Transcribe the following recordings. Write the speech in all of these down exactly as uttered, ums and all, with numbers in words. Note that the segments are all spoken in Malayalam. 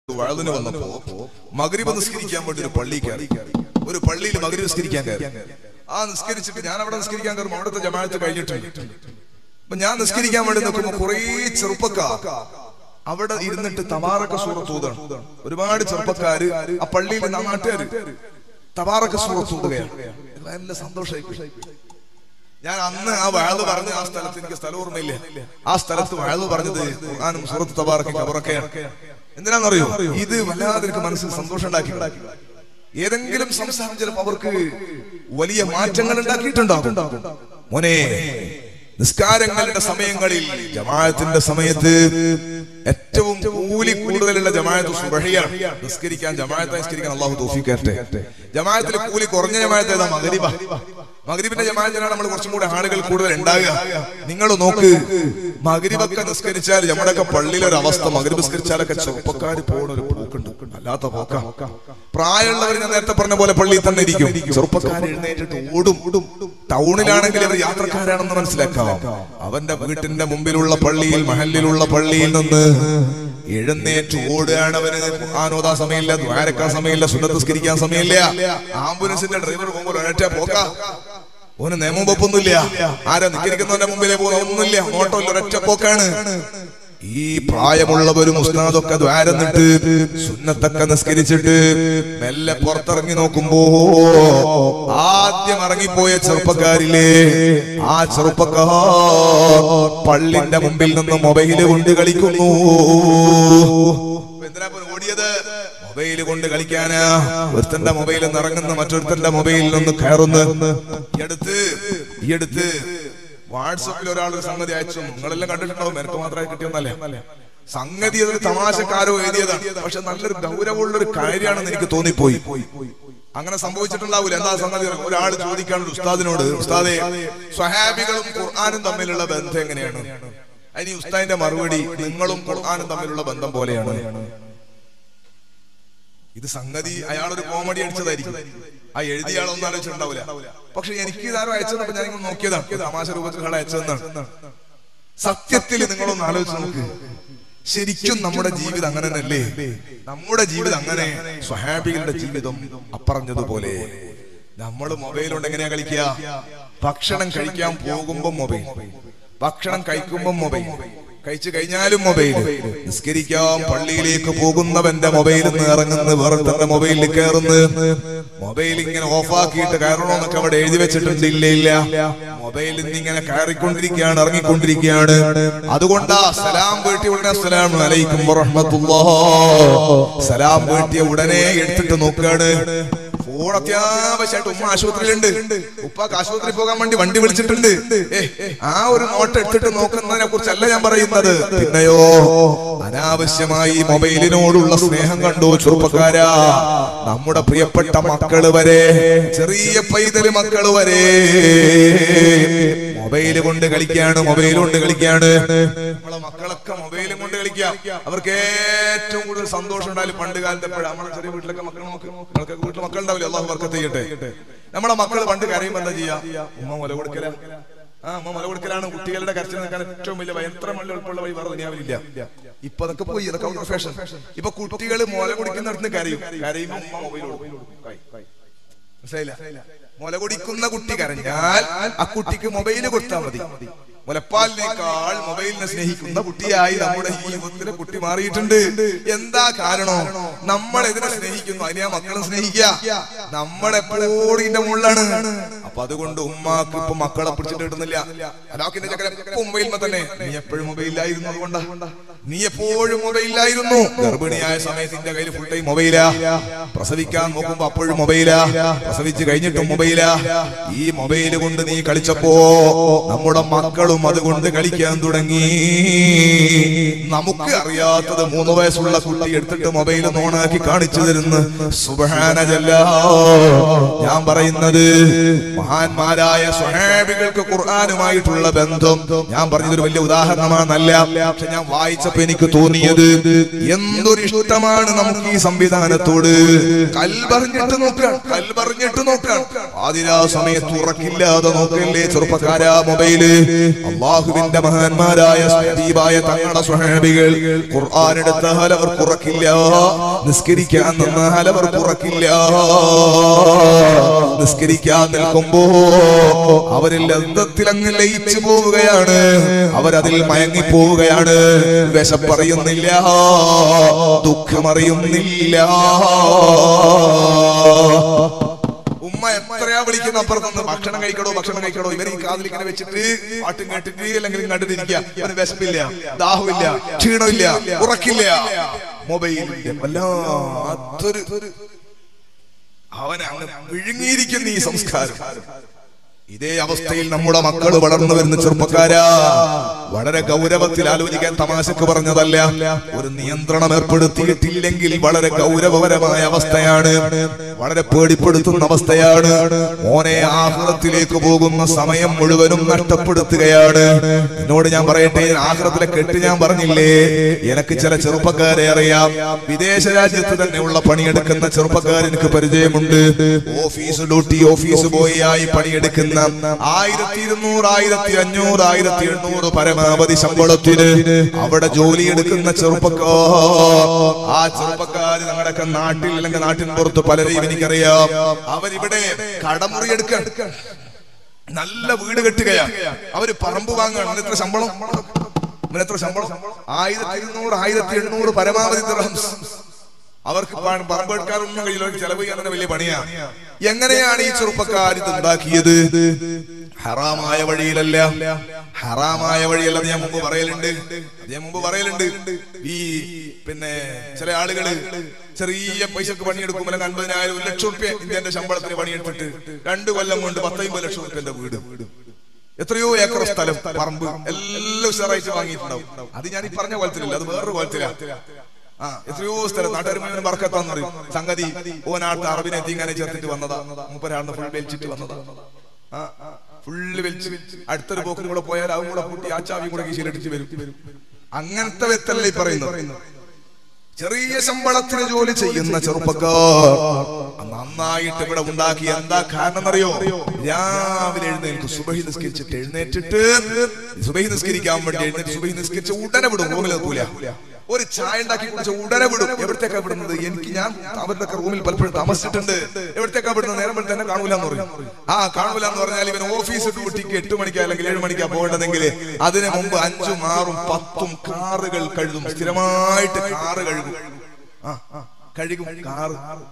വഅദിന് വന്നപ്പോ മഗ്രിബ് നിസ്കരിക്കാൻ വേണ്ടി ഒരു പള്ളി കയറി. ഒരു പള്ളിയിൽ മഗ്രിബ് നിസ്കരിക്കാൻ കയറി. ആ നിസ്കരിച്ചിട്ട് ഞാൻ അവിടെ നിസ്കരിക്കാൻ കയറുമ്പോൾ അവിടുത്തെ ജമാഅത്ത് കഴിഞ്ഞിട്ടുണ്ട്. അപ്പൊ ഞാൻ നിസ്കരിക്കാൻ വേണ്ടി നോക്കുമ്പോൾ കുറെ ചെറുപ്പക്കാർ അവിടെ ഇരുന്നിട്ട് തബാറക സൂറത്ത് ഓതാണ്. ഒരുപാട് ചെറുപ്പക്കാര് ആ പള്ളിയിൽ നാട്ടുകാര് തബാറക സൂറത്ത് ഓതുകയാണ്. നല്ല സന്തോഷമായി. ഞാൻ അന്ന് ആ വഅദ് പറഞ്ഞ ആ സ്ഥലത്ത്, എനിക്ക് സ്ഥലം ഓർമ്മയില്ല, ആ സ്ഥലത്ത് വഅദ് പറഞ്ഞത് ഖുർആനും സൂറത്ത് തബാറക ഖബറൊക്കെയാണ്. എന്തിനാണെന്നറിയോ? ഇത് വല്ലാതെ എനിക്ക് മനസ്സിൽ സന്തോഷം ഉണ്ടാക്കി. ഏതെങ്കിലും സംസാരം ചിലപ്പോൾ അവർക്ക് വലിയ മാറ്റങ്ങൾ ഉണ്ടാക്കിയിട്ടുണ്ടാകും. മോനെ, നിസ്കാരങ്ങളുടെ സമയങ്ങളിൽ ജമാഅത്തിന്റെ സമയത്ത് ഏറ്റവും കൂലി കൂടുതലുള്ള ജമാഅത്ത് സുബ്ഹിയാണ്. നിസ്കരിക്കാൻ ജമാഅത്ത് നിസ്കരിക്കാൻ അല്ലാഹു തൗഫീഖ് തരട്ടെ. ജമാഅത്തിൽ കൂലി കുറഞ്ഞ ജമാഅത്ത് ഏതാ? മഗ്രിബ. മഗ്രിബിന്റെ ജമാഅത്തിനാണ് നമ്മൾ കുറച്ചും കൂടെ ആളുകൾ കൂടുതൽ ഉണ്ടാകുക. നിങ്ങൾ നോക്ക്, മഗ്രിബൊക്കെ നിസ്കരിച്ചാൽ നമ്മുടെയൊക്കെ പള്ളിയിലെ ഒരു അവസ്ഥ, മഗ്രിബ് നിസ്കരിച്ചാലൊക്കെ ചെറുപ്പക്കാർ പോകുന്ന ഒരു പോക്കുണ്ട്, അല്ലാത്ത പോക്ക. പ്രായമുള്ളവർ ഞാൻ നേരത്തെ പറഞ്ഞ പോലെ പള്ളിയിൽ തന്നെ ഇരിക്കും, ചെറുപ്പക്കാർ എഴുന്നേറ്റിട്ട് ഓടും. ടൗണിലാണെങ്കിൽ അവർ യാത്രക്കാരാണെന്ന് മനസ്സിലാക്കാം. അവന്റെ വീട്ടിന്റെ മുമ്പിലുള്ള പള്ളിയിൽ, മഹല്ലിലുള്ള പള്ളിയിൽ നിന്ന് എഴുന്നേറ്റ് ഓടുകയാണ്. അവന് ഖുർആൻ സമയമില്ല, ദ്വാരക്കാൻ സമയമില്ല, സുന്നത്ത് നിസ്കരിക്കാൻ സമയമില്ല. ആംബുലൻസിന്റെ ഡ്രൈവർ പോകുമ്പോൾ ഒരൊറ്റ പോക്കാ. ഓന് നിയമം വെപ്പൊന്നുമില്ല, ആരാ നിസ്കരിക്കുന്നവന്റെ മുമ്പിലേ പോകുന്ന ഒന്നുമില്ല, ഓട്ടോയിൽ ഒരൊറ്റ പോക്കാണ്. ഈ പ്രായമുള്ളവരും ഉസ്താദൊക്കെ ദ്വാരന്നിട്ട് സുന്നത്തൊക്കെ നിസ്കരിച്ചിട്ട് മെല്ലെ പുറത്തിറങ്ങി നോക്കുമ്പോ ആദ്യം ഇറങ്ങിപ്പോയ ചെറുപ്പക്കാരില്ലേ, ആ ചെറുപ്പക്കാർ പള്ളിന്റെ മുമ്പിൽ നിന്ന് മൊബൈല് കൊണ്ട് കളിക്കുന്നു. എന്തിനാ ഓടിയത്? മൊബൈല് കൊണ്ട് കളിക്കാനാ. ഒരുത്തന്റെ മൊബൈലിൽ നിന്ന് ഇറങ്ങുന്ന മറ്റൊരുത്തന്റെ മൊബൈലിൽ നിന്ന് കയറുന്നു. ഈ അടുത്ത് ഈ അടുത്ത് വാട്സപ്പിൽ ഒരാൾ ഒരു സംഗതി അയച്ചു. നിങ്ങളെല്ലാം കണ്ടിട്ടുണ്ടാവും, എനിക്ക് മാത്രമായി കിട്ടിയൊന്നല്ലേ. സംഗതി ഒരു തമാശക്കാരോ എഴുതിയതാണ്, പക്ഷെ നല്ലൊരു ഗൗരവമുള്ള ഒരു കാര്യമാണെന്ന് എനിക്ക് തോന്നിപ്പോയി. അങ്ങനെ സംഭവിച്ചിട്ടുണ്ടാവൂല. എന്താ സംഗതി? ഒരാൾ ചോദിക്കാണ് ഉസ്താദിനോട്, ഉസ്താദെ, സ്വഹാബികളും ഖുർആനും തമ്മിലുള്ള ബന്ധം എങ്ങനെയാണ്? അതിന് ഉസ്താദിന്റെ മറുപടി, നിങ്ങളും ഖുർആനും തമ്മിലുള്ള ബന്ധം പോലെയാണ്. ഇത് സംഗതി അയാളൊരു കോമഡി അടിച്ചതായിരിക്കും, ആ എഴുതിയ ആളൊന്നും ആലോചിച്ചിട്ടുണ്ടാവില്ല. പക്ഷെ എനിക്ക് ഇതാരും അയച്ചതപ്പോ ഞാൻ ഇങ്ങനെ നോക്കിയതാണ്, തമാശ രൂപത്തിൽ അയച്ചതെന്നാണ്. സത്യത്തിൽ നിങ്ങളൊന്ന് ആലോചിച്ച് നോക്ക്, ശരിക്കും നമ്മുടെ ജീവിതം അങ്ങനെ തന്നെയല്ലേ? നമ്മുടെ ജീവിതം അങ്ങനെ, സ്വഹാബികളുടെ ജീവിതം അപ്പറഞ്ഞതുപോലെ. നമ്മൾ മൊബൈൽ കൊണ്ട് എങ്ങനെയാ കളിക്കുക? ഭക്ഷണം കഴിക്കാൻ പോകുമ്പോ മൊബൈൽ, ഭക്ഷണം കഴിക്കുമ്പോ മൊബൈൽ, കഴിച്ചു കഴിഞ്ഞാലും മൊബൈൽ, നിസ്കരിക്കാൻ പള്ളിയിലേക്ക് പോകുന്നവന്റെ മൊബൈലിൽ നിന്ന് ഇറങ്ങുന്ന വേറെ തന്നെ മൊബൈലിൽ കയറുന്നു. മൊബൈൽ ഇങ്ങനെ ഓഫാക്കിയിട്ട് കയറണമെന്നൊക്കെ അവിടെ എഴുതി വെച്ചിട്ടുണ്ട്. ഇല്ല ഇല്ല, മൊബൈലിൽ നിന്ന് ഇങ്ങനെ കയറിക്കൊണ്ടിരിക്കുകയാണ്, ഇറങ്ങിക്കൊണ്ടിരിക്കുകയാണ്. അതുകൊണ്ടാ സലാം വീട്ടിയ ഉടനെ അസ്സലാമു അലൈക്കും വറഹ്മത്തുള്ളാഹ്, സലാം വീട്ടിയ ഉടനെ എടുത്തിട്ട് നോക്കുകയാണ്. ഫോൺ അത്യാവശ്യമായിട്ട് ഉമ്മ ആശുപത്രിയിലുണ്ട്, ഉപ്പാക്ക് ആശുപത്രി പോകാൻ വേണ്ടി വണ്ടി വിളിച്ചിട്ടുണ്ട്. ആ ഒരു നോട്ട് എടുത്തിട്ട് നോക്കുന്നതിനെ കുറിച്ചല്ല ഞാൻ പറയുന്നത്. പിന്നെയോ, അനാവശ്യമായി മൊബൈലിനോടുള്ള സ്നേഹം കണ്ടു ചെറുപ്പക്കാരാ. നമ്മുടെ പ്രിയപ്പെട്ട മക്കള് വരെ, ചെറിയ പൈതല് മക്കള് വരെ മൊബൈല് കൊണ്ട് കളിക്കാണ്, മൊബൈൽ കൊണ്ട് കളിക്കാണ്. നമ്മളെ മക്കളൊക്കെ മൊബൈലും കൊണ്ട് കളിക്കാം. അവർക്ക് ഏറ്റവും കൂടുതൽ സന്തോഷം ഉണ്ടായാലും പണ്ട് കാലത്ത് എപ്പോഴാണ് നമ്മളെ ചെറിയ വീട്ടിലൊക്കെ മക്കൾ നോക്ക്, നമ്മൾക്ക് വീട്ടിൽ മക്കൾ ഉണ്ടാവില്ല, അല്ലാഹു ബർക്കത്ത് ചെയ്യട്ടെ. നമ്മളെ മക്കൾ പണ്ട് കരയുമ്പോൾ എന്താ ചെയ്യാ? ഉമ്മ മുല കൊടുക്കല. ആ ഉമ്മ മുല കൊടുക്കലാണ് കുട്ടികളുടെ കരച്ചിൽ നിൽക്കാൻ ഏറ്റവും വലിയ എത്ര മണി എളുപ്പമുള്ള വഴി വേറെ ദുനിയാവിലില്ല. ഇപ്പൊ അതൊക്കെ പോയി, ഇതൊക്കെ ഔട്ട് ഓഫ് ഫാഷൻ. ഇപ്പൊ കുട്ടികൾ മുല കുടിക്കുന്നിടത്ത് കരയും, കരയുമ്പോ ഉമ്മ മൊബൈൽ കൊടുക്കും. മനസ്സിലായില്ല? മുല കുടിക്കുന്ന കുട്ടി കരഞ്ഞാൽ ആ കുട്ടിക്ക് മൊബൈല് കൊടുത്താൽ മതി. മുലപ്പാലിനേക്കാൾ മൊബൈലിനെ സ്നേഹിക്കുന്ന കുട്ടിയായി നമ്മുടെ ഈ യുവത്തിലെ കുട്ടി മാറിയിട്ടുണ്ട്. എന്താ കാരണം? നമ്മൾ ഇതിനെ സ്നേഹിക്കുന്നു, അതിനെ ആ മക്കളെ സ്നേഹിക്കുക. നമ്മളെപ്പോഴും ഇതിന്റെ മുകളിലാണ്. അപ്പൊ അതുകൊണ്ട് ഉമ്മാക്ക് ഇപ്പൊ മക്കളെ പിടിച്ചിട്ട് കിട്ടുന്നില്ല. അതാക്കിന്റെ ചക്കര മൊബൈലിൽ തന്നെ. നീ എപ്പോഴും മൊബൈലിലായിരുന്നു, അതുകൊണ്ടാ നീ എപ്പോഴും മൊബൈലിലായിരുന്നു. ഗർഭിണിയായ സമയത്ത് എന്റെ കയ്യിൽ ഫുൾ ടൈം മൊബൈലാ, പ്രസവിക്കാൻ നോക്കുമ്പോ അപ്പോഴും മൊബൈലാ, പ്രസവിച്ച് കഴിഞ്ഞിട്ടും മൊബൈലാ. ഈ മൊബൈല് കൊണ്ട് നീ കളിച്ചപ്പോ നമ്മുടെ മക്കളും അതുകൊണ്ട് കളിക്കാൻ തുടങ്ങി. നമുക്ക് അറിയാത്തത് മൂന്ന് വയസ്സുള്ള കുട്ടി എടുത്തിട്ട് മൊബൈൽ ഓണാക്കി കാണിച്ചു തരുന്നു. സുബ്ഹാനല്ലാ. ഞാൻ പറയുന്നത് മഹാന്മാരായ സ്വഹാബികൾക്ക് ഖുർആനുമായിട്ടുള്ള ബന്ധം ഞാൻ പറഞ്ഞതൊരു വലിയ ഉദാഹരണമാണെന്നല്ല, പക്ഷെ ഞാൻ വായിച്ച വായിച്ചപ്പോ എനിക്ക് തോന്നിയത് എന്തൊരു ഇഷ്ടമാണ് നമുക്ക് ഈ സംവിധാനത്തോട്. കൽബറിഞ്ഞിട്ട് നോക്കാൻ കൽബറിഞ്ഞിട്ട് നോക്കാൻ ആദിരാ സമയത്ത് ഉറക്കില്ലാതെ നോക്കല്ലേ ചെറുപ്പക്കാരാ മൊബൈല്. അള്ളാഹുവിന്റെ മഹാന്മാരായ ഹബീബായ തങ്ങളുടെ സ്വഹാബികൾ ഖുർആൻ എടുത്താൽ അവർ കുറക്കില്ല, നിസ്കരിക്കാൻ നിന്നാൽ അവർ കുറക്കില്ല. നിസ്കരിക്കാൻ നിൽക്കുമ്പോ അവരിൽ ലബ്ധത്തിൽ അങ്ങ് ലയിച്ചു പോവുകയാണ്, അവരതിൽ മയങ്ങിപ്പോവുകയാണ്. വിശപ്പറിയുന്നില്ല, ദുഃഖമറിയുന്നില്ല. ഉമ്മ എത്രയാ വിളിക്കുന്ന അപ്പുറത്തുനിന്ന് ഭക്ഷണം കഴിക്കണോ ഭക്ഷണം കഴിക്കണോ. ഇവർ ഈ കാതിലിങ്ങനെ വെച്ചിട്ട് പാട്ടും കേട്ടിട്ട് അല്ലെങ്കിൽ കണ്ടിട്ടിരിക്കുക. ഇവന് വിശപ്പില്ല, ദാഹമില്ല, ക്ഷീണമില്ല, ഉറക്കില്ല. മൊബൈലിന്റെ വല്ലാത്തൊരു അവൻ അങ്ങ് വിഴുങ്ങിയിരിക്കുന്ന ഈ സംസ്കാരം. ഇതേ അവസ്ഥയിൽ നമ്മുടെ മക്കൾ വളർന്നു വരുന്ന ചെറുപ്പക്കാരാ, വളരെ ഗൗരവത്തിൽ ആലോചിക്കാൻ തമാശക്ക് പറഞ്ഞതല്ല. ഒരു നിയന്ത്രണം ഏർപ്പെടുത്തിയിട്ടില്ലെങ്കിൽ വളരെ ഗൗരവപരമായ അവസ്ഥയാണ്, വളരെ പേടിപ്പെടുത്തുന്ന അവസ്ഥയാണ്. മോനെ ആഖിറത്തിലേക്ക് പോകുന്ന സമയം മുഴുവനും നഷ്ടപ്പെടുത്തുകയാണ്. എന്നോട് ഞാൻ പറയട്ടെ, ആഖിറത്തിലെ കെട്ട് ഞാൻ പറഞ്ഞില്ലേ, എനിക്ക് ചില ചെറുപ്പക്കാരെ അറിയാം. വിദേശ രാജ്യത്ത് തന്നെയുള്ള പണിയെടുക്കുന്ന ചെറുപ്പക്കാർ എനിക്ക് പരിചയമുണ്ട്. ഓഫീസ് ഡ്യൂട്ടി ഓഫീസ് ബോയ് ആയി പണിയെടുക്കുന്ന ആയിരത്തി ഇരുന്നൂറ് ആയിരത്തി അഞ്ഞൂറ് ആയിരത്തി എണ്ണൂറ് പരമാവധി ശമ്പളത്തിന് അവിടെ ജോലിയെടുക്കുന്ന ചെറുപ്പക്കാർ. ആ ചെറുപ്പക്കാർ ഞങ്ങളുടെ നാട്ടിൽ അല്ലെങ്കിൽ നാട്ടിൻ പുറത്ത് പലരെയും എനിക്കറിയാം. അവരിവിടെ കടമുറി എടുക്കാൻ നല്ല വീട് കെട്ടുകയാണ്. അവര് പറമ്പ് വാങ്ങുകയാണ്. എത്ര ശമ്പളം എത്ര ശമ്പളം ആയിരത്തി ഇരുന്നൂറ് ആയിരത്തി എണ്ണൂറ് പരമാവധി ദിർഹംസ്. അവർക്ക് പറമ്പെടുക്കാനൊന്നും കഴിയില്ല, ചെലവ് ചെയ്യാൻ തന്നെ വലിയ പണിയാണ്. എങ്ങനെയാണ് ഈ ചെറുപ്പക്കാർ ഇത് ഉണ്ടാക്കിയത്? ഹറാമായ വഴിയിലല്ല, ഹറാമായ വഴിയല്ല. ഞാൻ മുമ്പ് പറയലുണ്ട് ഞാൻ മുമ്പ് പറയലുണ്ട് ഈ പിന്നെ ചില ആളുകള് ചെറിയ പൈസക്ക് പണിയെടുക്കും, അല്ലെങ്കിൽ അൻപതിനായിരം ഒരു ലക്ഷം റുപ്യ ഇന്ത്യന്റെ ശമ്പളത്തിന് പണിയെടുത്തിട്ട് രണ്ടു കൊല്ലം കൊണ്ട് പത്തമ്പത് ലക്ഷം റുപ്യന്റെ വീട്, എത്രയോ ഏക്കർ സ്ഥലം, പറമ്പ് എല്ലാം ഉഷാറായിട്ട് വാങ്ങിയിട്ടുണ്ടാവും. അത് ഞാൻ ഈ പറഞ്ഞ കോലത്തിലല്ല, അത് വേറൊരു കോലത്തിലാണ്. ആ എത്രയോ സ്ഥലം നാട്ടുകാർ മുഴുവൻ ബർക്കത്താന്ന് പറയും. സംഗതി ഓനാട്ട് അറബിനെ തീങ്ങനെ ചേർത്തിട്ട് വന്നതാ, മൂപ്പരാളിന് ഫുൾ വലിച്ചിട്ട് വന്നതാ. ആ ഫുള്ള് വലിച്ച് അടുത്തൊരു പോക്കിന് കൂടെ പോയാൽ അവൻ കൂടെ കൂട്ടി ആ ചാവിയും കൂടെ കീശയിലിട്ടിട്ട് വരും. അങ്ങനത്തെ വ്യക്തല്ലേ ഈ പറയുന്നത്. ചെറിയ ശമ്പളത്തിന് ജോലി ചെയ്യുന്ന ചെറുപ്പക്കാർ നന്നായിട്ട് ഇവിടെ ഉണ്ടാക്കി. എന്താ കാരണം എന്നറിയോ? രാവിലെ എഴുന്നേൽക്കും, സുബഹി നിസ്കരിച്ചിട്ട് എഴുന്നേറ്റിട്ട് സുബഹി നിസ്കരിക്കാൻ വേണ്ടി എഴുന്നേറ്റ് സുബഹി നിസ്കരിച്ച് ഉടനെ വിടും, റൂമിൽ നിൽക്കൂല. ഒരു ചായ ഉണ്ടാക്കി കുടിച്ച ഉടനെ വിടും. എവിടത്തേക്കാ വിടുന്നത്? എനിക്ക് ഞാൻ അവരുടെ റൂമിൽ പലപ്പോഴും താമസിച്ചിട്ടുണ്ട്. എവിടത്തേക്കാ വിടുന്നത്? നേരം തന്നെ കാണൂല എന്ന് പറയും. ആ കാണൂല എന്ന് പറഞ്ഞാൽ ഇവൻ ഓഫീസ് ഡ്യൂട്ടിക്ക് എട്ട് മണിക്കാ അല്ലെങ്കിൽ ഏഴ് മണിക്കാ പോകേണ്ടതെങ്കിൽ അതിന് മുമ്പ് അഞ്ചും ആറും പത്തും കാറുകൾ കഴുകും. സ്ഥിരമായിട്ട് കാറ് കഴുകും. ആ കഴുകും കാറ്.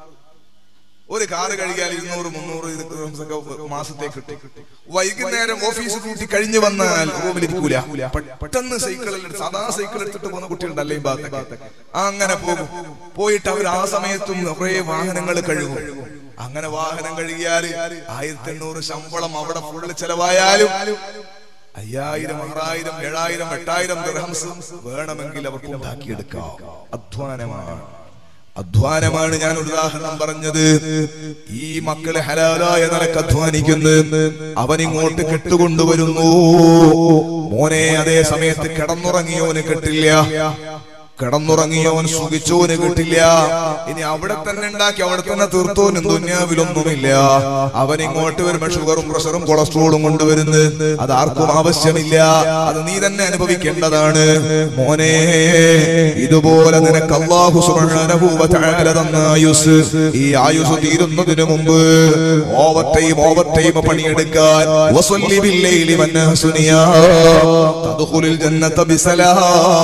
ഒരു കാറ് കഴുകിയാൽ ഇരുന്നൂറ് മുന്നൂറ് മാസത്തേക്ക് കിട്ടും. വൈകുന്നേരം ഓഫീസ് ഡ്യൂട്ടി കഴിഞ്ഞു വന്നാൽ റൂമിലിരിക്കൂല, പെട്ടെന്ന് സൈക്കിളിൽ സാധാ സൈക്കിൾ എടുത്തിട്ട് പോകുന്ന കുട്ടികളുണ്ടല്ലേ ഈ ഭാഗത്തൊക്കെ, അങ്ങനെ പോകും. പോയിട്ട് അവർ ആ സമയത്തും കുറെ വാഹനങ്ങൾ കഴുകും. അങ്ങനെ വാഹനം കഴുകിയാൽ ആയിരത്തി എണ്ണൂറ് ശമ്പളം അവിടെ ഫുള്ള് ചെലവായാലും അയ്യായിരം ആറായിരം ഏഴായിരം എട്ടായിരം ദിർഹംസ് വേണമെങ്കിൽ അവർക്ക് ഉണ്ടാക്കിയെടുക്കാം. അധ്വാനമാണ് അധ്വാനമാണ് ഞാൻ ഉദാഹരണം പറഞ്ഞത്. ഈ മക്കളെ ഹലാലായ നിലക്ക് അധ്വാനിക്കുന്നു, അവനിങ്ങോട്ട് കെട്ടുകൊണ്ടുവരുന്നു. മോനെ അതേ സമയത്ത് കിടന്നുറങ്ങിയോന് കെട്ടില്ല, കിടന്നുറങ്ങിയോൻ സുഖിച്ചോന് കിട്ടില്ല. ഇനി അവിടെ തന്നെ ഉണ്ടാക്കി അവിടെ തന്നെ തീർത്തോനും ദുന്യാവിലൊന്നുമില്ല. അവൻ ഇങ്ങോട്ട് വരുമ്പോ ഷുഗറും പ്രഷറും കൊളസ്ട്രോളും കൊണ്ടുവരുന്നു. അത് ആർക്കും ആവശ്യമില്ല, അത് നീ തന്നെ അനുഭവിക്കേണ്ടതാണ്. മോനെ ഇതുപോലെ നിനക്ക് അല്ലാഹു സുബ്ഹാനഹു വ തആല തന്ന ആയുസ്, ഈ ആയുസ് തീരുന്നതിന് മുമ്പ് ഓവർ ടൈം ഓവർ ടൈം പണിയെടുക്കാൻ വസല്ലി ബില്ലൈലി വന്നഹ്സുനിയാ തദ്ഖുലുൽ ജന്നത ബിസലാം.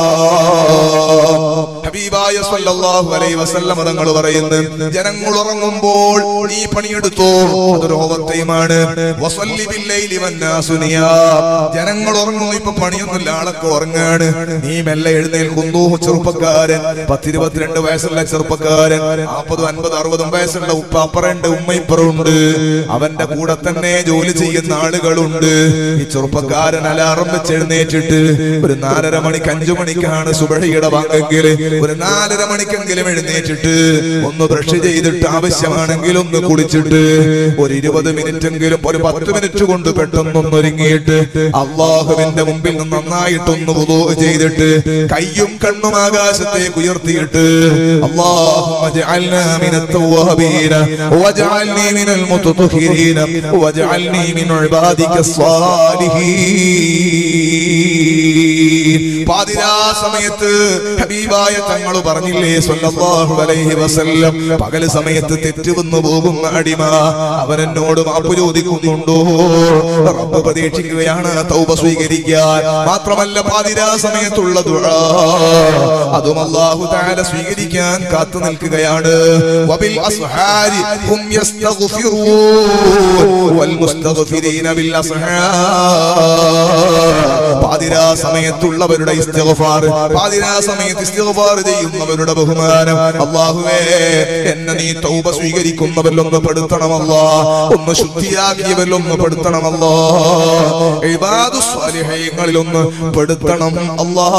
ഹബീബായ സല്ലല്ലാഹു അലൈഹി വസല്ലം തങ്ങൾ പറയുന്നു, ജനങ്ങൾ ഉറങ്ങുമ്പോൾ നീ പണിയെടുത്തോ, അതൊരു ഓവർ ടൈമാണ്. വസല്ലി ബില്ലൈലി വന്നാസു നിയാം. ജനങ്ങൾ ഉറങ്ങുന്നു, ഇപ്പൊ പണിയൊന്നുമില്ല, ആളൊക്കെ ഉറങ്ങാണ്, നീ മെല്ലെ എഴുന്നേൽക്കുന്നു. ചെറുപ്പക്കാരൻ, പത്തിരുപത്തിരണ്ട് വയസ്സുള്ള ചെറുപ്പക്കാരൻ, നാൽപ്പതും അൻപത് അറുപതും വയസ്സുള്ള ഉപ്പാപ്പറുണ്ട്, ഉമ്മയിപ്പറുണ്ട്, അവന്റെ കൂടെ തന്നെ ജോലി ചെയ്യുന്ന ആളുകളുണ്ട്. ഈ ചെറുപ്പക്കാരൻ അലാറം വെച്ച് എഴുന്നേറ്റിട്ട് ഒരു നാലര മണിക്ക് അഞ്ചു മണിക്കാണ് സുബഹിയുടെ ബാങ്ക് വന്നെങ്കിൽ ഒരു നാലര മണിക്കെങ്കിലും എഴുന്നേറ്റിട്ട് ഒന്ന് ബ്രഷ് ചെയ്തിട്ട് ആവശ്യമാണെങ്കിൽ ഒന്ന് കുളിച്ചിട്ട് ഒരു ഇരുപത് മിനിറ്റ് എങ്കിലും ഒരു പത്ത് മിനിറ്റ് കൊണ്ട് പെട്ടെന്നൊന്ന് ഒരുങ്ങിയിട്ട് അള്ളാഹുവിന്റെ മുമ്പിൽ നിന്ന് നന്നായിട്ടൊന്ന് വുളൂ ചെയ്തിട്ട് കയ്യും കണ്ണും ആകാശത്തേക്ക് ഉയർത്തിയിട്ട് അല്ലാഹുമ്മ ജഅൽനാ മിനത് തവ്വാബീന വജഅൽനീ മിനൽ മുതതഹിരീന വജഅൽനീ മിൻ ഇബാദിക സ്വാലിഹീൻ. പാതിരാ സമയത്ത് ഹബീബായ തങ്ങൾ പറഞ്ഞില്ലേ സ്വല്ലല്ലാഹു അലൈഹി വസല്ലം, പകല് സമയത്ത് തെറ്റ് വന്നു പോകും അടിമ അവൻ എന്നോട് മാപ്പ് ചോദിക്കുന്നുണ്ടോ? റബ്ബ് പ്രതീക്ഷിക്കുകയാണ് തൗബ സ്വീകരിക്കാൻ. മാത്രമല്ല പാതിരാ സമയത്തുള്ള ദുആ അതും അല്ലാഹു തആല സ്വീകരിക്കാൻ കാത്തു നിൽക്കുകയാണ്. വബിൽ അസ്ഹാരി ഹും യസ്തഗ്ഫിറൂൻ വൽ മുസ്തഗ്ഫിരീന ബിൽ അസ്ഹാർ. പാതിരാ സമയത്തുള്ളവരുടെ ഇസ്തിഗ്ഫാർ, പാതിരാ സമയത്ത് ഇസ്തിഗ്ഫാർ ചെയ്യുന്നവരുടെ ബഹുമാനം. അല്ലാഹുവേ എന്നെ നീ തൗബ സ്വീകരിക്കുന്നവരിലൊന്ന് പെടുത്തണമല്ലാ, ഒന്ന് ശുദ്ധിയാക്കിയവരിലൊന്ന് പെടുത്തണമല്ലാ, ഇബാദു സ്വാലിഹീങ്ങളിലൊന്ന് പെടുത്തണം അല്ലാ.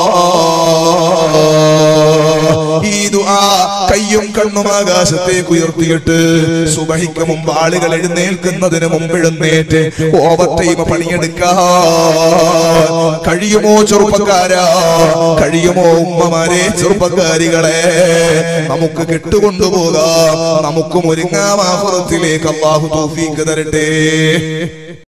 ഈ ദുആ കയ്യും കണ്ണും ആകാശത്തേക്ക് ഉയർത്തിയിട്ട് സുബഹിക്ക് മുമ്പ് ആളുകൾ എഴുന്നേൽക്കുന്നതിന് മുമ്പ് എഴുന്നേറ്റ് ഓവർ ടൈം പണിയെടുക്കാൻ കഴിയുമോ ചെറുപ്പക്കാരാ? കഴിയുമോ ഉമ്മമാരെ, ചെറുപ്പക്കാരികളെ? നമുക്ക് കെട്ടുകൊണ്ടുപോകാം, നമുക്കും ഒരുങ്ങാം ആഖിറത്തിലേക്ക്. അല്ലാഹു തൗഫീഖ് തരട്ടെ.